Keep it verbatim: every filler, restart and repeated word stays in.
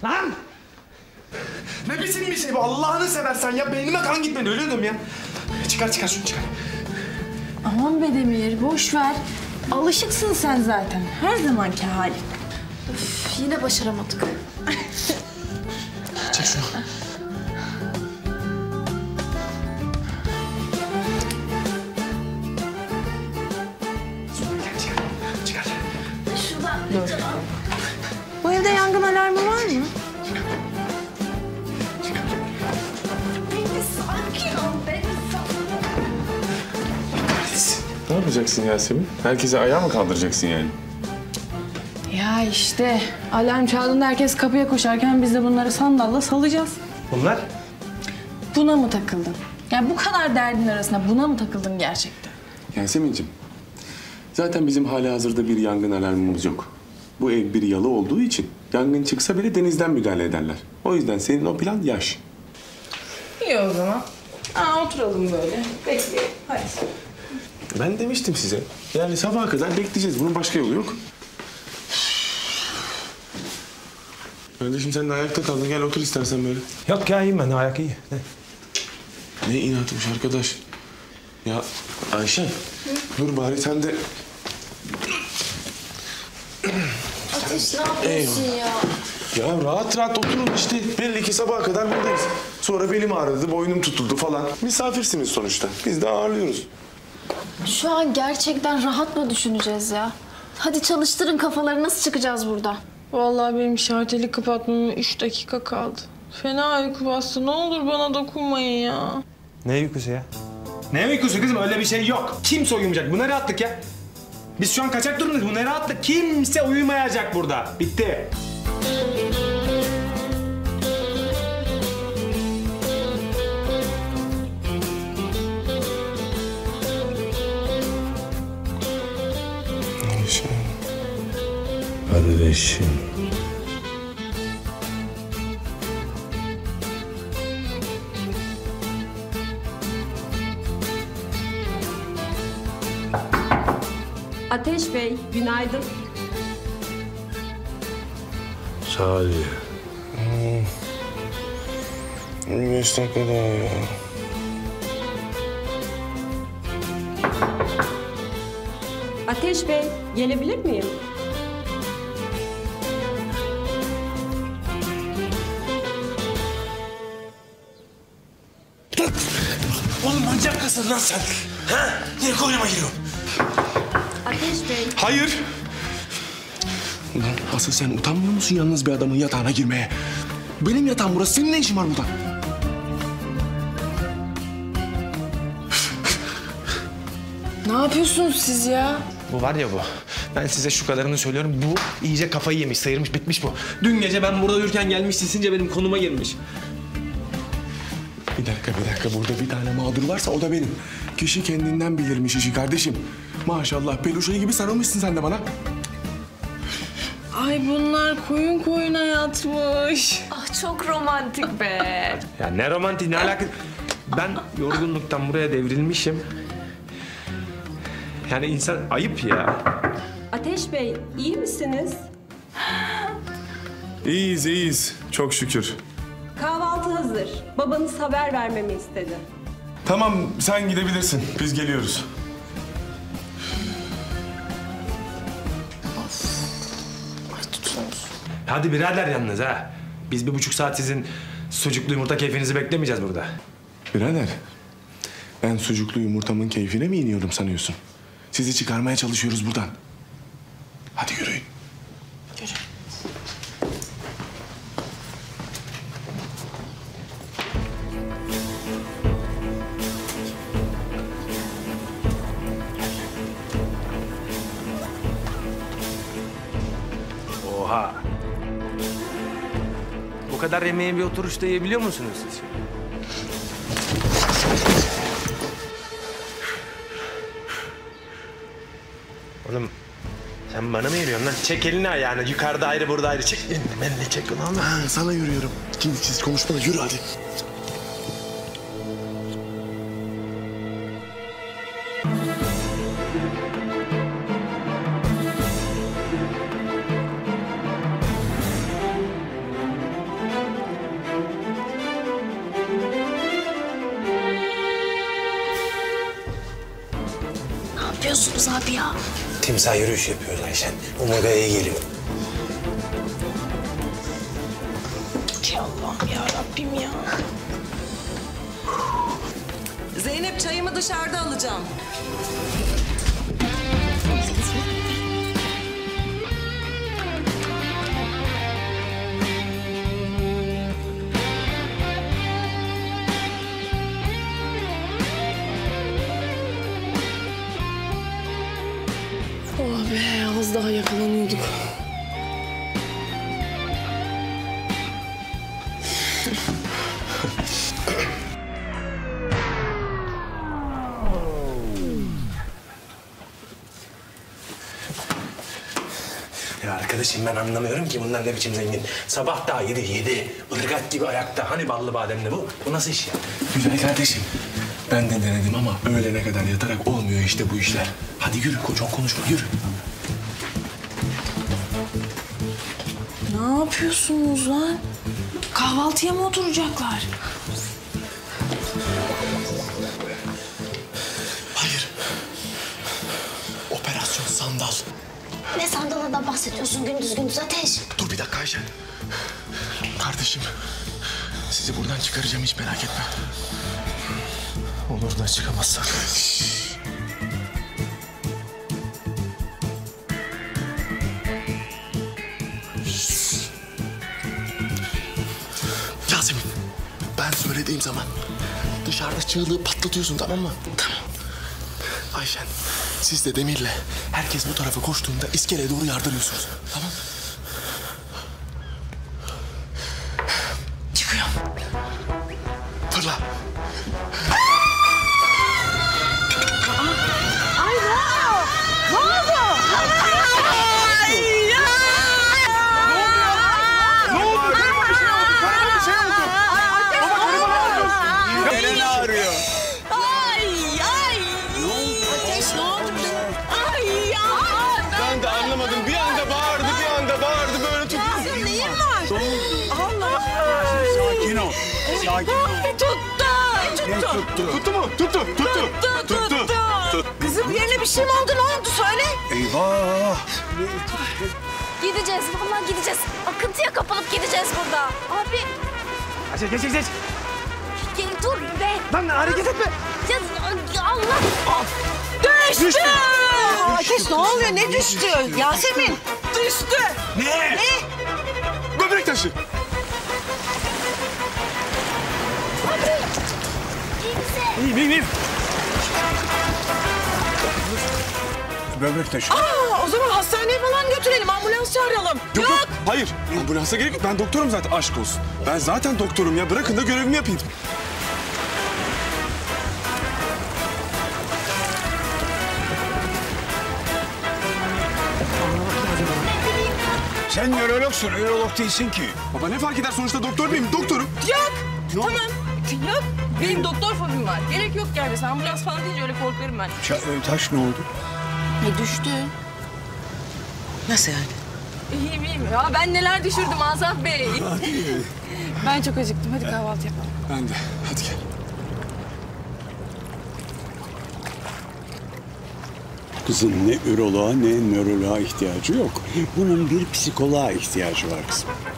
Lan! Ne biçim bir şey bu? Allah'ını seversen ya. Beynime kan gitmedi. Ölüyordum ya. Çıkar çıkar şunu çıkar. Aman be Demir, boş ver. Alışıksın sen zaten. Her zamanki halin. Üf, yine başaramadık. Çek şunu. Çıkar. Şuradan. Dur. Bu evde yangın alarmı var mı? Beni sakin ol, beni sakin ol. Ne yapacaksın Yasemin? Herkese ayağa mı kaldıracaksın yani? Ya işte alarm çaldığında herkes kapıya koşarken biz de bunları sandalla salacağız. Bunlar? Buna mı takıldın? Yani bu kadar derdin arasında buna mı takıldın gerçekten? Yasemin'ciğim, zaten bizim halihazırda bir yangın alarmımız yok. Bu ev bir yalı olduğu için yangın çıksa bile denizden müdahale ederler. O yüzden senin o plan yaş. İyi o zaman. Aa, oturalım böyle. Bekleyelim. Hadi. Ben demiştim size. Yani sabaha kadar bekleyeceğiz. Bunun başka yolu yok. Kardeşim sen de ayakta kaldın. Gel otur istersen böyle. Yok ya iyiyim ben. Ayak iyi. Ne? Ne inatmış arkadaş. Ya Ayşen, dur bari sen de... Ateş ne yapıyorsun ya? Ya rahat rahat oturun işte. Belli ki sabaha kadar buradayız. Sonra belim ağrıdı, boynum tutuldu falan. Misafirsiniz sonuçta. Biz de ağırlıyoruz. Şu an gerçekten rahat mı düşüneceğiz ya? Hadi çalıştırın kafaları, nasıl çıkacağız burada? Vallahi benim şarteli kapatmama üç dakika kaldı. Fena uyku bastı. Ne olur bana dokunmayın ya. Ne uykusu ya? Ne uykusu kızım? Öyle bir şey yok. Kimse uyumayacak. Bu ne rahatlık ya? Biz şu an kaçak durumdayız. Bu ne rahatlık? Kimse uyumayacak burada. Bitti. Ayşen. Kardeşim. Ateş Bey, günaydın. Salih. Hmm. Beş dakika daha ya. Ateş Bey, gelebilir miyim? Oğlum manyak mısın lan sen? Ha? Niye koynuma giriyorsun? Ateş Bey. Hayır. Ulan asıl sen utanmıyor musun yalnız bir adamın yatağına girmeye? Benim yatağım burası. Senin ne işin var burada? Ne yapıyorsunuz siz ya? Bu var ya bu. Ben size şu kadarını söylüyorum. Bu iyice kafayı yemiş, sıyırmış, bitmiş bu. Dün gece ben burada uyurken gelmiş, sisince benim konuma girmiş. Bir dakika, bir dakika. Burada bir tane mağdur varsa o da benim. Kişi kendinden bilirmiş işi kardeşim. Maşallah peluşayı gibi sarılmışsın sen de bana. Ay bunlar koyun koyuna yatmış. Ah çok romantik be. Ya ne romantik, ne alakası? Ben yorgunluktan buraya devrilmişim. Yani insan ayıp ya. Ateş Bey, iyi misiniz? İyiyiz, iyiyiz. Çok şükür. Kahvaltı hazır. Babanız haber vermemi istedi. Tamam, sen gidebilirsin. Biz geliyoruz. Hadi birader yalnız ha. Biz bir buçuk saat sizin sucuklu yumurta keyfinizi beklemeyeceğiz burada. Birader, ben sucuklu yumurtamın keyfine mi iniyorum sanıyorsun? Sizi çıkarmaya çalışıyoruz buradan. Hadi yürüyün. Yürü. Oha. Bu kadar yemeği bir oturuşta yiyebiliyor musunuz siz? Oğlum sen bana mı yürüyorsun lan? Çek elini ayağını. Yukarıda ayrı, burada ayrı. Çek elini. Ben de çek ulan. Ha, sana yürüyorum. Şimdi siz konuşma da yürü hadi. yapıyorsunuz abi ya? Timsah yürüyüş yapıyoruz Ayşen. Omurgaya iyi geliyor. Ya Allah'ım ya Rabbim ya. Zeynep çayımı dışarıda alacağım. Oh be az daha yakalanıyorduk. Ya arkadaşım ben anlamıyorum ki bunlar ne biçim zengin. Sabah daha yedi yedi. Irgat gibi ayakta. Hani ballı bademli bu? Bu nasıl iş ya? Güzel kardeşim. Ben de denedim ama öğlene kadar yatarak olmuyor işte bu işler. Hadi yürü, çok konuşma, yürü. Ne yapıyorsunuz lan? Kahvaltıya mı oturacaklar? Hayır. Operasyon Sandal. Ne sandalından bahsediyorsun gündüz gündüz Ateş? Dur bir dakika Ayşen. Kardeşim, sizi buradan çıkaracağım hiç merak etme. Olur da çıkamazsak. Yasemin, ben söylediğim zaman dışarıda çığlığı patlatıyorsun, tamam mı? Tamam. Ayşen, siz de Demir'le herkes bu tarafa koştuğunda iskeleye doğru yardırıyorsunuz. Tamam mı? Çıkıyorum. Fırla. Ben de anlamadım. Bir anda bağırdı, bir anda bağırdı. Böyle tuttu. Neyin var? Allah. Sakin ol. Sakin ol. Tuttu. Tuttu. Tuttu mu? Tuttu, tuttu. Tuttu. Tuttu. Kızım yerine bir şey mi oldu? Ne oldu? Söyle. Eyvah. Gideceğiz vallahi gideceğiz. Akıntıya kapılıp gideceğiz burada. Abi Ayşen geç geç geç. gel dur be. Lan hareket etme. Ya, Allah. Düştü. Ateş ne oluyor? Ne düştü? Yasemin. Düştü. Ne? Ne? Böbrek taşı. İyiyim iyiyim iyiyim. Böbrek taşı. Aa, o zaman hastaneye falan götürelim. Ambulans çağıralım. Yok yok. Hayır. Ambulansa gerek yok. Ben doktorum zaten. Aşk olsun. Ben zaten doktorum ya. Bırakın da görevimi yapayım. Sen nörologsun, ürolog değilsin ki. Baba ne fark eder, sonuçta doktor muyum? Doktorum. Yok. Tamam. Yok. Benim doktor fobim var. Gerek yok yani. Sen ambulans falan deyince öyle korkarım ben. Ça- e, taş ne oldu? E düştü. Nasıl yani? İyiyim iyiyim. Ya ben neler düşürdüm Azat Bey. Ben çok acıktım. Hadi kahvaltı yapalım. Ben de. Hadi gel. Kızın ne üroloğa ne nöroloğa ihtiyacı yok. Bunun bir psikoloğa ihtiyacı var kızım.